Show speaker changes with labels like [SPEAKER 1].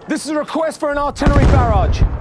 [SPEAKER 1] This is a request for an artillery barrage.